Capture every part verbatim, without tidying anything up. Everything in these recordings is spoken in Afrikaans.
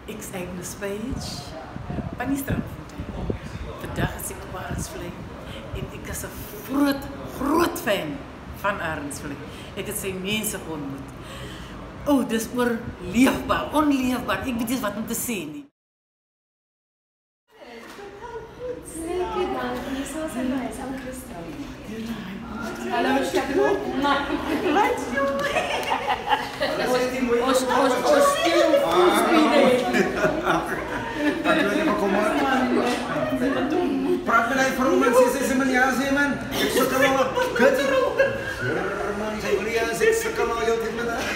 Ek's Agnes Page van die Strandfontein. Vandag is ek op Arendsvlei en ek is 'n groot, groot fan van Arendsvlei. Ek het sy mense ontmoet. O, oh, dis oorleefbaar, onleefbaar. Ek weet nie wat om te sê nie. Hallo, Chapeau. Wat doen we? Os, os, os, stil, praat met hy vrou man, sê sy sê man, ja sê man, ek sukkel al, kut man, sy wil ja, sê ek sukkel al jou dit met haar.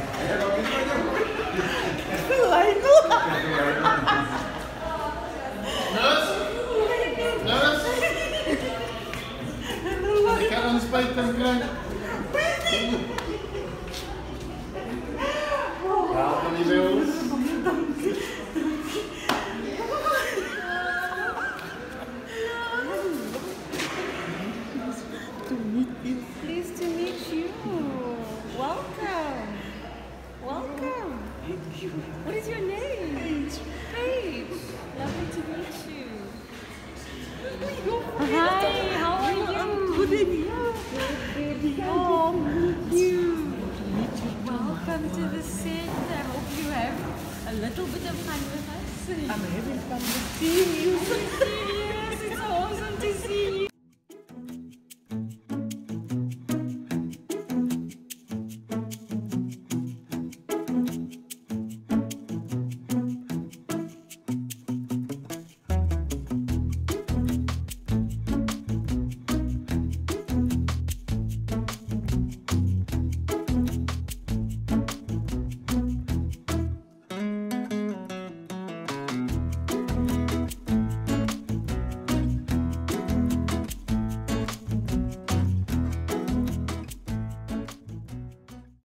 Lionel. Nurse? Nurse? Ik ga een spijt en krijg. Ja, van die beels. Pleased to meet you. Welcome. Welcome. What is your name? Paige. Paige. Lovely to meet you. Hi, how are you? Good and you? Oh, meet you. Welcome to the set. I hope you have a little bit of fun with us. I'm having fun with you. Good to see you.